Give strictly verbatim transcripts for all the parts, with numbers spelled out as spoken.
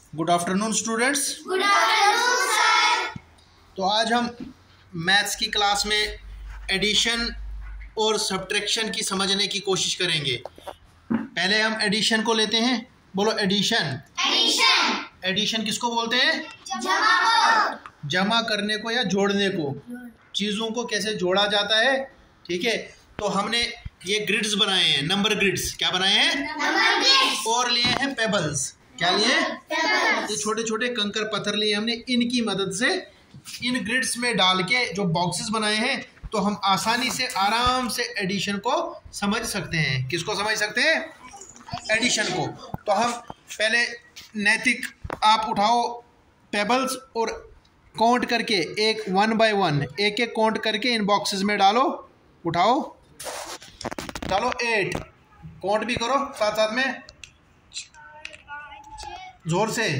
Good afternoon students. Good afternoon sir. तो आज हम मैथ्स की क्लास में एडिशन और सब्ट्रैक्शन की समझने की कोशिश करेंगे। पहले हम एडिशन को लेते हैं। बोलो एडिशन। एडिशन एडिशन किसको बोलते हैं? जमा को। जमा करने को या जोड़ने को, चीज़ों को कैसे जोड़ा जाता है। ठीक है, तो हमने ये ग्रिड्स बनाए हैं, नंबर ग्रिड्स। क्या बनाए हैं? Number grids. और लिए हैं पेबल्स। क्या लिए? पेबल्स। ये छोटे छोटे कंकर पत्थर लिए हमने। इनकी मदद से इन ग्रिड्स में डाल के जो बॉक्सेस बनाए हैं, तो हम आसानी से आराम से एडिशन को समझ सकते हैं। किसको समझ सकते हैं? एडिशन को। तो हम पहले नैतिक, आप उठाओ पेबल्स और काउंट करके एक वन बाय वन एक एक काउंट करके इन बॉक्सेस में डालो। उठाओ, डालो एट। काउंट भी करो साथ साथ में, जोर से।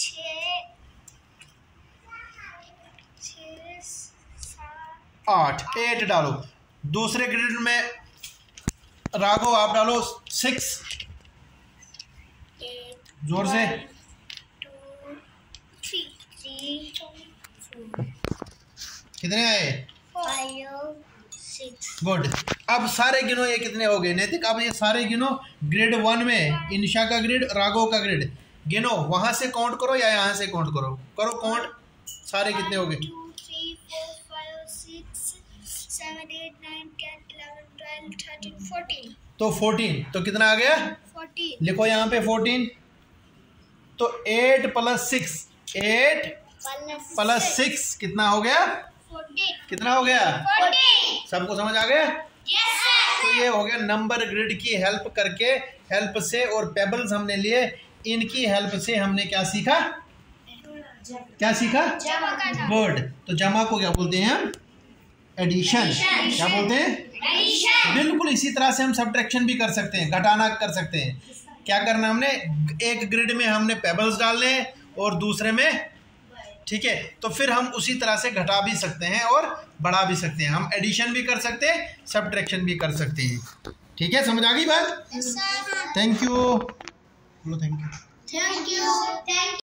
आठ, एट डालो। दूसरे ग्रिड में राघव आप डालो सिक्स, जोर से। कितने आए? गुड। अब सारे गिनो, ये कितने हो गए नैतिक? अब ये सारे गिनो। ग्रिड वन में इनशा का ग्रिड, राघव का ग्रिड गिनो। वहां से काउंट करो या यहाँ से काउंट करो? करो काउंट, सारे कितने हो गए? तो फोर्टीन। तो कितना आ गया? फोर्टीन। लिखो यहाँ पे फोर्टीन। तो eight plus six, eight plus six कितना हो गया? फोर्टीन। कितना हो गया? फोर्टीन। सबको समझ आ गया? Yes sir. तो ये हो गया नंबर ग्रिड की हेल्प करके, हेल्प से। और पेबल्स हमने लिए, इनकी हेल्प से हमने क्या सीखा? क्या सीखा? जमा करना। गुड। तो जमा को क्या बोलते हैं हम? एडिशन। क्या बोलते हैं? एडिशन। बिल्कुल इसी तरह से हम सब्ट्रैक्शन भी कर सकते हैं, घटाना कर सकते हैं। क्या करना हमने? एक ग्रिड में हमने पेबल्स डालने हैं और दूसरे में, ठीक है, तो फिर हम उसी तरह से घटा भी सकते हैं और बढ़ा भी सकते हैं। हम एडिशन भी कर सकते हैं, सब्ट्रैक्शन भी कर सकते हैं। ठीक है, समझ आ गई बात? Yes sir. Thank you. बोलो thank you. Thank you. Thank you.